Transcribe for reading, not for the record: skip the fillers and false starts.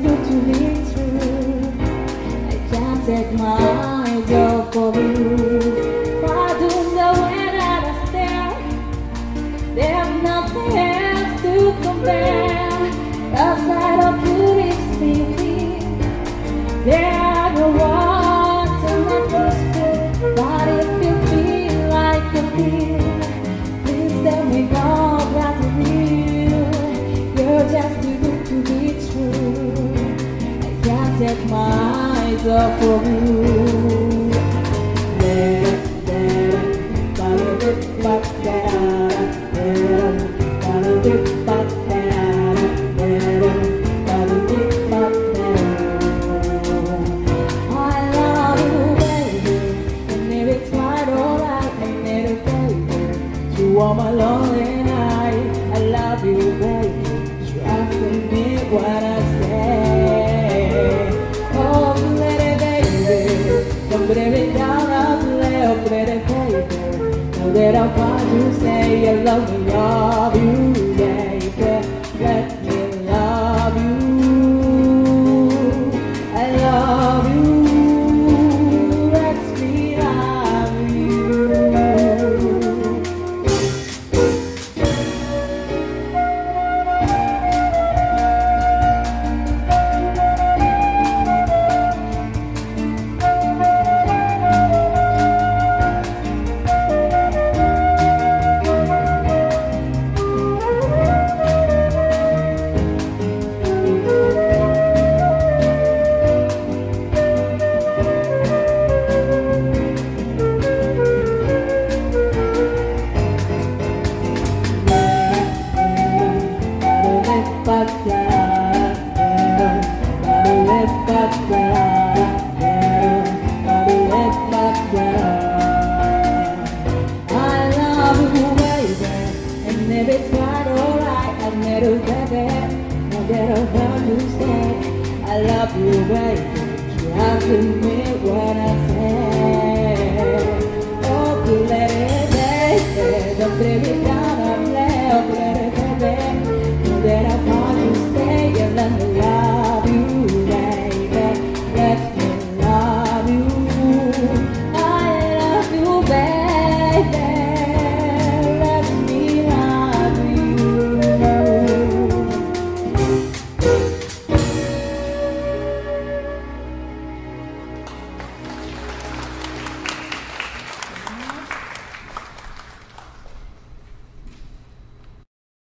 good to be true. I can't take my eyes off of you. I don't know when I stare. There's nothing else to compare. Outside of you is feeling. There are no words to make you speak. But if you feel like you feel, please tell me God that's real. You're just too good to be true. I can't take my eyes off of you. For my lonely night, I love you, baby. Trust in me what I say. Oh, pretty baby, don't put it down, I'll play. Oh, pretty baby, know that I'm fine to say I love you, baby. Let me love you. I love you. Let me love you. It's quite alright, I met you, baby. Now that I'm about to stay, I love you, baby. Trust in me when I say